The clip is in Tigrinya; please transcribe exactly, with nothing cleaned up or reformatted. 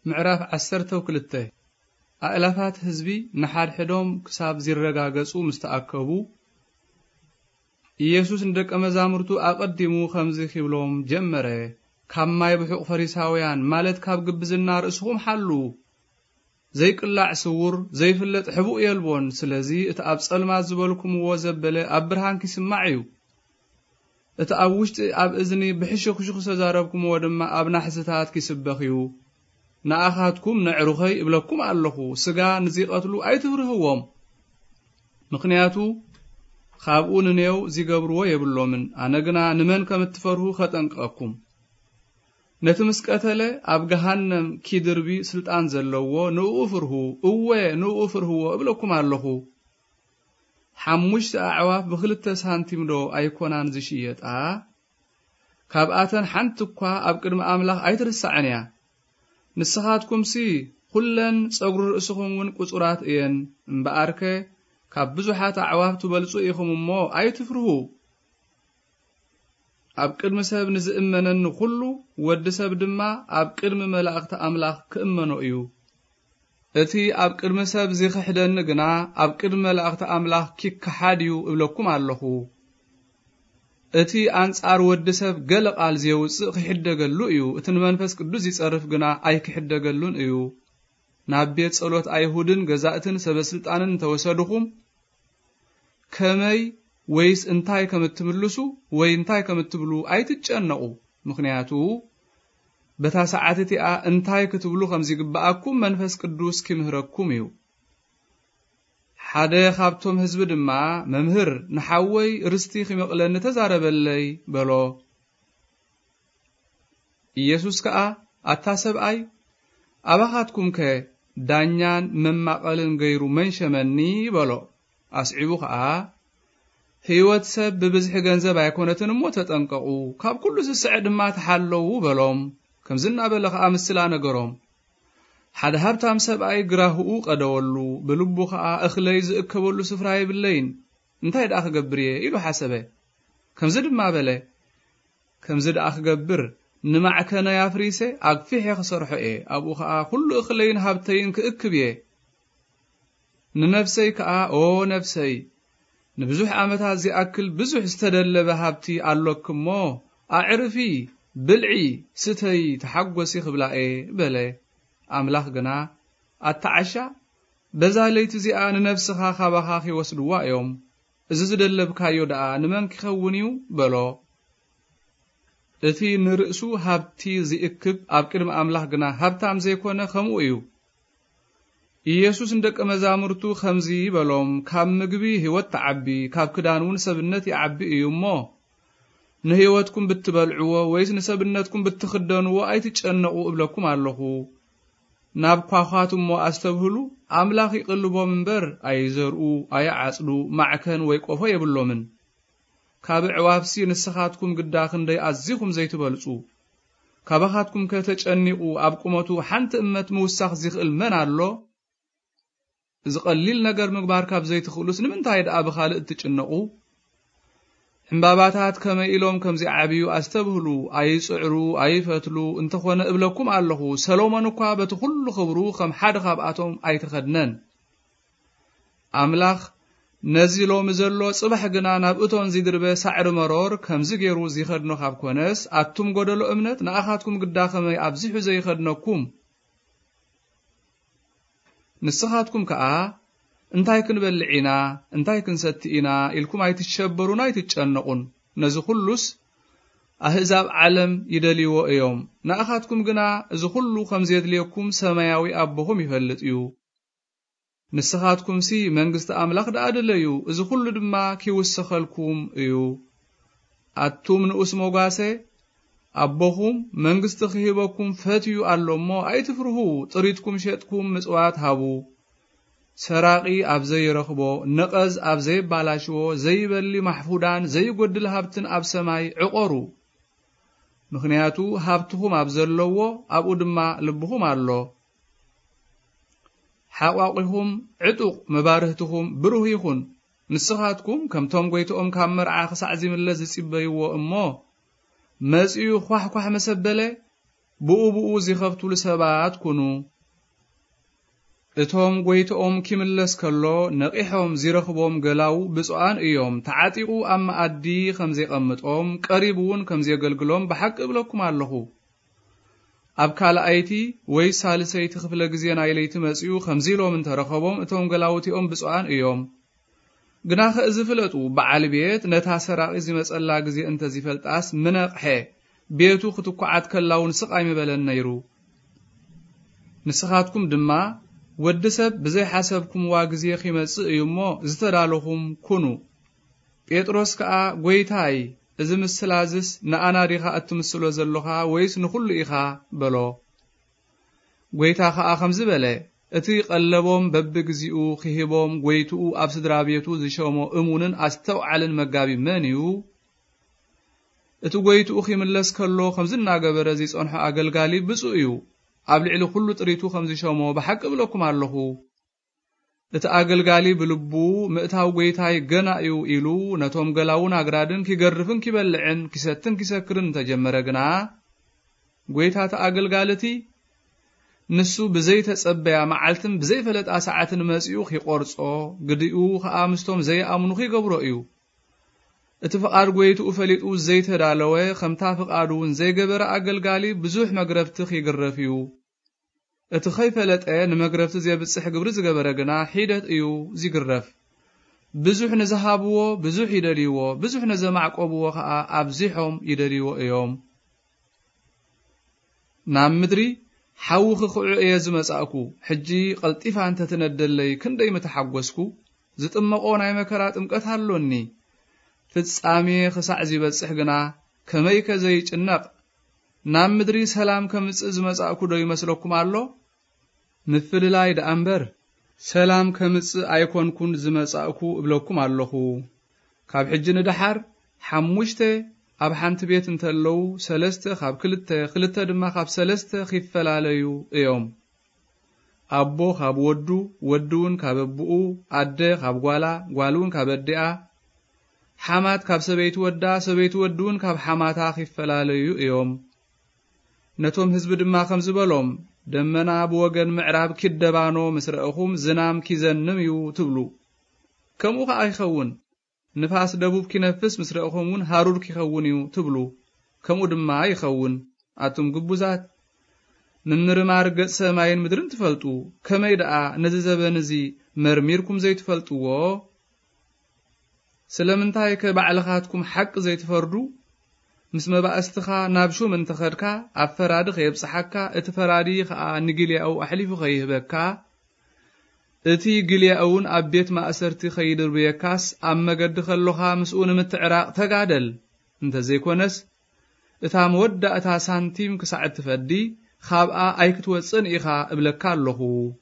معرف عسرته وكلته ألفات حزبي نحاد حدوم كساب زيرغاغصو مستأكبو ኢየሱስ እንደቀ መዛሙርቱ አቀድሙ ከምዚ ኺብሎም ጀመረ ካማይ ብሑቅ ፈሪሳውያን ማለት ካብ ግብዝና ርእስኩም ሓሉ ዘይቅላዕ ስውር ዘይፍለጥ ሕቡእ የልቦን ስለዚ እቲ ኣብ ጸልማት ዝበልኩምዎ ዘበለ ኣብ ብርሃን ክስማዕ እዩ እቲ ኣብ ውሽጢ ኣብ እዝኒ ብሕሽኽሽኽ ተዛረብኩምዎ ድማ ኣብ ናሕስታት ክስበኽ እዩ ንኣኻትኩም ነዕሩኸይ እብለኩም ኣለኹ ስጋ ንዚቀትሉ ኣይትፍርህዎም ምክንያቱ خابو ننيو زيقبرو يبلومن أنا قنا نمن كم تفرهو خطنقاكم نتمسكتله أب جهنم كيدربي سلطان زلوو نوفرهو اوه نوفرهو ابلوكم علىهو حموش أعواف بخلت سانتيم دو أيكونان زشيت آه كاباتن حنتكوا أب قدم أملاخ أيترسعنيا نسخاتكم سي كلن صغر رأسكم ون قصرات إين مباركه ካብ ብዙሓት ኣዕዋፍ ትበልጹ ኢኹም እሞ ኣይትፍርሁ ኣብ ቅድሚ ሰብ ንዝእመነን ኩሉ ወዲ ሰብ ድማ ኣብ ቅድሚ መላእኽቲ ኣምላኽ ክእመኖ እዩ እቲ ኣብ ቅድሚ ሰብ ዝኽሕደን ግና ኣብ ቅድሚ መላእኽቲ ኣምላኽ ክክሓድ እዩ እብለኩም ኣለኹ እቲ ኣንጻር ወዲ ሰብ ገለ ቃል ዘውፅእ ክሕደገሉ እዩ እቲ ንመንፈስ ቅዱስ ይጸርፍ ግና ኣይክሕደገሉን እዩ ናብ ቤት ጸሎት ኣይሁድን ገዛእትን ሰበስልጣንን ተወሰድኹም ከመይ ወይስ እንታይ ከምትምልሱ ወይ እንታይ ከምትብሉ ኣይትጨነቁ ምክንያቱ በታ ሰዓትቲኣ እንታይ ክትብሉ ከምዚግባአኩም መንፈስ ቅዱስ ክምህረኩም እዩ ሓደ ካብቶም ህዝብ ድማ መምህር ንሓወይ ርስቲ ክመቕለኒ ተዛረበለይ በሎ ኢየሱስ ከኣ ኣታሰብኣይ ኣባኻትኩም ከ ዳኛን መማቀልን ገይሩ መንሸመኒ በሎ ኣስዒቡ ከዓ ህይወት ሰብ ብብዝሒ ገንዘብ ኣይኮነትን እሞ ተጠንቀቁ ካብ ኩሉ ዝስዕ ድማ ተሓለዉ በሎም ከምዝናበለ ከዓ ምስላ ነገሮም ሓደ ሃብታም ሰብኣይ ግራህኡ ቀደወሉ ብልቡ ከዓ እኽለይ ዝእከበሉ ስፍራ ይብለይን እንታይ ደኣ ክገብር እየ ኢሉ ሓሰበ ከምዚ ድማ በለ ከምዚ ደኣ ክገብር ንማዕከነ ያፍሪሰ ኣግፊሕ ክሰርሖ እየ ኣብኡ ከዓ ኩሉ እኽለይን ሃብተይን ክእክብ እየ ንነፍሰይ ከዓ ኦ ነፍሰይ ንብዙሕ ዓመታት ዝኣክል ብዙሕ ዝተደለበ ሃብቲ ኣለክሞ ኣዕርፊ ብልዒ ስተይ ተሓጎሲ ክብላኤ በለ ኣምላኽ ግና ኣተዓሻ በዛ ለይቲ እዚኣ ንነፍስኻ ካባኻ ይወስድዋ እዮም እዚ ዝደለብካዮ ደኣ ንመን ክኸውን እዩ በሎ እቲ ንርእሱ ሃብቲ ዝእክብ ኣብ ቅድሚ ኣምላኽ ግና ሃብታም ዘይኮነ ከምኡ እዩ ኢየሱስ እንደቀ መዛሙርቱ ከምዚ በሎም ካብ ምግቢ ህይወት ተዓቢ ካብ ክዳኑን ሰብነት ይዓቢ እዩ እሞ ንህይወትኩም ብትበልዕዎ ወይስ ንሰብነትኩም ብትኽደንዎ ኣይትጨነቁ እብለኩም ኣለኹ ናብ ኳኻቱሞ ኣስተብህሉ ኣምላኽ ይቅልቦም እምበር ኣይዘርኡ ኣይዓጽዱ ማዕከን ወይ ቆፎ የብሎምን ካብ ዕዋፍሲ ንስኻትኩም ግዳ ክንደይ ኣዝኹም ዘይትበልጹ ካባኻትኩም ከተጨኒቁ ኣብ ቁመቱ ሓንቲ እመት ምውሳኽ ዝኽእል መን ኣሎ እዚ ቀሊል ነገር ምግባር ካብ ዘይትኽእሉስ ንምንታይ ደኣ ብኻልእ እትጭነቁ ሕምባባታት ከመይ ኢሎም ከምዚ ዓብዩ ኣስተብህሉ ኣይጽዕሩ ኣይፈትሉ እንተኾነ እብለኩም ኣለኹ ሰሎሞን እኳ በቲ ኩሉ ክብሩ ከም ሓደ ካብኣቶም ኣይተኸድነን ኣምላኽ ነዚ ሎሚ ዘሎ ጽባሕ ግና ናብ እቶን ዝድርበ ሳዕሪ መሮር ከምዚ ገይሩ ዝኸድኖ ካብ ኮነስ ኣቱም ጎደሎ እምነት ንኣኻትኩም ግዳ ከመይ ኣብዚሑ ዘይኸድነኩም ንስኻትኩም ከዓ እንታይ ክንበልዕ ኢና እንታይ ክንሰቲ ኢና ኢልኩም ኣይትሸበሩን ኣይትጨነቁን ነዚ ኩሉስ ኣህዛብ ዓለም ይደልይዎ እዮም ንኣኻትኩም ግና እዚ ኩሉ ከምዘድልየኩም ሰማያዊ ኣቦኹም ይፈልጥ እዩ ንስኻትኩም ሲ መንግስቲ ኣምላኽ ደኣደለዩ እዚ ኩሉ ድማ ክውሰኸልኩም እዩ ኣቱም ንኡስ ሞጋሴ ኣቦኹም መንግስቲ ክሂበኩም ፈትዩ ኣሎሞ ኣይትፍርሁ ጥሪትኩም ሸጥኩም ምጽዋት ሃቡ ሰራቂ ኣብ ዘይረኽቦ ነቐዝ ኣብ ዘይባላሽዎ ዘይበሊ ማሕፉዳን ዘይጎድል ሃብትን ኣብ ሰማይ ዕቆሩ ምክንያቱ ሃብትኹም ኣብ ዘለዎ ኣብኡ ድማ ልብኹም ኣሎ ሓቋቂኹም ዕጡቕ መባርህትኹም ብሩህ ይኹን ንስኻትኩም ከምቶም ጎይቶኦም ካብ መርዓ ክሳዕ ዝምለስ ዝጽበይዎ እሞ መጽዩ ኳሕ ኳሕ መሰበለ ብኡ ብኡ ዝኸፍቱ ሰባት ኩኑ እቶም ጎይቶኦም ኪምለስ ከሎ ነቂሖም ዝረኽቦም ገላው ብፁዓን እዮም ተዓጢቁ ኣብ መኣዲ ከም ዘይቀምጦም ቀሪቡውን ከም ዘገልግሎም ብሓቂ እብለኩም ኣለኹ ኣብ ካልኣይቲ ወይ ሳልሰይቲ ክፍለ ግዜ ናይ ለይቲ መጽኡ ከምዚ ኢሎም እንተረኸቦም እቶም ገላውቲኦም ብፁዓን እዮም ግና ከእዚ ፍለጡ በዓል ቤት ነታ ሰራቂ ዝመጸላ ግዜ እንተ ዝፈልጣስ ምነቕሐ ቤቱ ክትኳዓት ከላውን ስቃይ ምበለን ነይሩ ንስኻትኩም ድማ ወዲ ሰብ ብዘይ ሓሰብኩም ዋ ግዜ ኺመጽእ እዩሞ ዝተዳለኹም ኩኑ ጴጥሮስ ከዓ ጎይታይ እዚ ምስላዝስ ንኣና ዲኻ እትምስሎ ዘለኻ ወይስ ንኹሉ ኢኻ በሎ ጎይታ ከዓ ከምዚ በለ እቲ ቀለቦም በብግዚኡ ኺሂቦም ጎይቱኡ ኣብ ስድራ ቤቱ ዝሾሞ እሙንን ኣስተውዓልን መጋቢ መን እዩ እቲ ጎይቱኡ ኺምለስ ከሎ ከምዚ እናገበረ ዝጸንሖ ኣገልጋሊ ብፁዕ እዩ ኣብ ልዕሊ ኩሉ ጥሪቱ ከም ዝሾሞ ብሓቂ እብለኩም ኣለኹ እቲ ኣገልጋሊ ብልቡ ምእታው ጎይታይ ገና እዩ ኢሉ ነቶም ገላውን ኣግራድን ኪገርፍን ኪበልዕን ኪሰትን ኪሰክርን ተጀመረ ግና ጎይታ ተኣገልጋልቲ ንሱ ብዘይ ተጸበያ መዓልትን ብዘይ ፈለጣ ሰዓትን መጽኡ ኺቆርጾ ግዲኡ ከዓ ምስቶም ዘይኣምኑ ኺገብሮ እዩ እቲ ፍቃድ ጎይቱ ፈሊጡ ዘይተዳለወ ከምታ ፍቃዱን ዘይገበረ ኣገልጋሊ ብዙሕ መግረፍቲ ኺግረፍ እዩ እቲ ኸይፈለጠ ንመግረፍቲ ዘብጽሕ ግብሪ ዝገበረ ግና ሒደት እዩ ዝግረፍ ብዙሕ ንዝሃብዎ ብዙሕ ይደልይዎ ብዙሕ ንዘማዕቆብዎ ከዓ ኣብዚሖም ይደልይዎ እዮም ናብ ምድሪ ሓዊ ክኽዑ እየ ዝመጻእኩ ሕጂ ቀልጢፋ እንተ ትነደለይ ክንደይ ምተሓጐስኩ ዝጥመቆ ናይ መከራ ጥምቀት ኣሎኒ ፍጻሜ ክሳዕ ዝበጽሕ ግና ከመይ ከዘይጭነቕ ናብ ምድሪ ሰላም ከምጽእ ዝመጻእኩ ዶ ይመስለኩም ኣሎ ምፍልላይ ደኣምበር ሰላም ከምጽእ ኣይኮንኩን ዝመጻእኩ እብለኩም ኣለኹ ካብ ሕጂ ንድሓር ሓሙሽተ ኣብ ሓንቲ ቤት እንተለው ሰለስተ ካብ ክልተ ክልተ ድማ ካብ ሰለስተ ኺፈላለዩ እዮም ኣቦ ካብ ወዱ ወዱውን ካብ ኣቡኡ ኣደ ካብ ጓላ ጓሉውን ካብ ኣዲኣ ሓማት ካብ ሰበይቲ ወዳ ሰበይቲ ወዱውን ካብ ሓማታ ኺፈላለዩ እዮም ነቶም ህዝቢ ድማ ከም ዝበሎም ደመና ብወገን ምዕራብ ኪደባኖ ምስረእኹም ዝናም ኪዘንም እዩ ትብሉ ከምኡ ከዓ ይኸውን ንፋስ ደቡብ ኪነፍስ ምስረእኹምን ሃሩር ኪኸውን እዩ ትብሉ ከምኡ ድማ ይኸውን ኣቱም ግቡዛት ንምርማር ገጽ ሰማይን ምድርን ትፈልጡ ከመይ ደኣ ነዚ ዘበን እዚ መርሚርኩም ዘይትፈልጥዎ ስለምንታይ ከባዕልኻትኩም ሓቂ ዘይትፈርዱ ምስ መባእስትኻ ናብ ሹም እንተኸድካ ኣብ ፈራዲ ኸየብጽሓካ እቲ ፈራዲ ከዓ ንግልያኡ ኣሕሊፉ ኸይህበካ እቲ ግልያኡን ኣብ ቤት ማእሰርቲ ኸይድርብየካስ ኣብ መገዲ ከለኻ ምስኡ ንምትዕራቕ ተጋደል እንተዘይኮነስ እታ መወዳእታ ሳንቲም ክሳዕ እትፈዲ ካብኣ ኣይክትወፅን ኢኻ እብለካ ኣለኹ